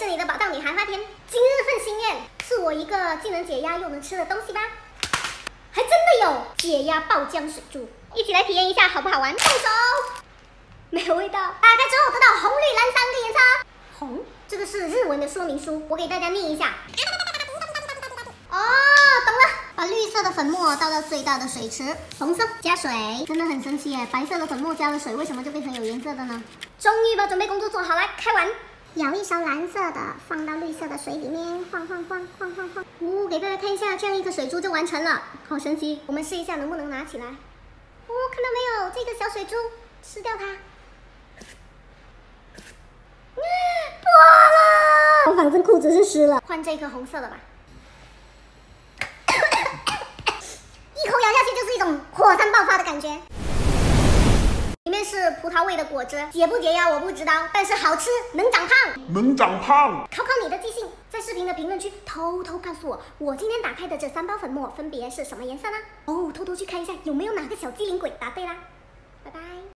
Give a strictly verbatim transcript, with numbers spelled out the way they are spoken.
是你的宝藏女孩花田，今日份心愿，赐我一个既能解压又能吃的东西吧。还真的有解压爆浆水珠，一起来体验一下好不好玩？动手！没有味道。打开之后得到红、绿、蓝三个颜色。红，这个是日文的说明书，我给大家念一下。哦，懂了。把绿色的粉末倒到最大的水池，红色加水，真的很神奇耶！白色的粉末加了水，为什么就变成有颜色的呢？终于把准备工作做好了，开玩。舀一勺蓝色的，放到绿色的水里面，晃晃晃晃晃晃。呜、哦，给大家看一下，这样一个水珠就完成了，好神奇！我们试一下能不能拿起来。哦，看到没有？这个小水珠，吃掉它。破了！我反正裤子是湿了，换这颗红色的吧。一口咬下去就是一种火山爆发的感觉。里面是葡萄味的果汁，解不解压我不知道，但是好吃，能长胖， 能长胖。 考考你的记性，在视频的评论区偷偷告诉我，我今天打开的这三包粉末分别是什么颜色呢？哦，偷偷去看一下有没有哪个小机灵鬼答对啦。拜拜。